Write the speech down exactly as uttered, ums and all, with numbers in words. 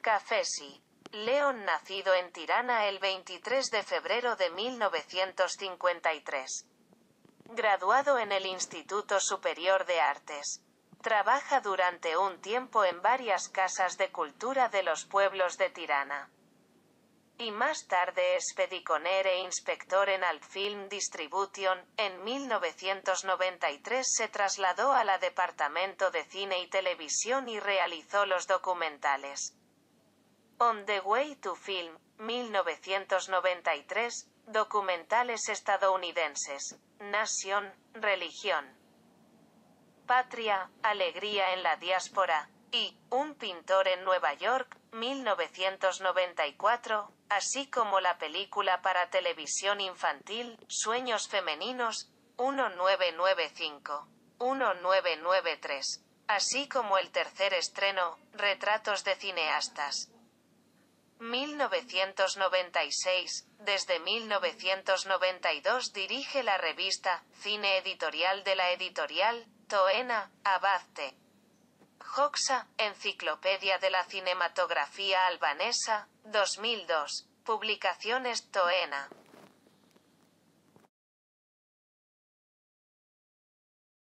Cafesi. León, nacido en Tirana el veintitrés de febrero de mil novecientos cincuenta y tres. Graduado en el Instituto Superior de Artes. Trabaja durante un tiempo en varias casas de cultura de los pueblos de Tirana. Y más tarde es pediconer e inspector en Alt Film Distribution. En mil novecientos noventa y tres se trasladó a la Departamento de Cine y Televisión y realizó los documentales On the Way to Film, mil novecientos noventa y tres, documentales estadounidenses, Nación, Religión, Patria, Alegría en la Diáspora, y Un pintor en Nueva York, mil novecientos noventa y cuatro, así como la película para televisión infantil, Sueños Femeninos, mil novecientos noventa y cinco, mil novecientos noventa y tres, así como el tercer estreno, Retratos de cineastas. mil novecientos noventa y seis, desde mil novecientos noventa y dos dirige la revista Cine Editorial de la editorial Toena, Abazte. Hoxha, Enciclopedia de la Cinematografía Albanesa, dos mil dos, Publicaciones Toena.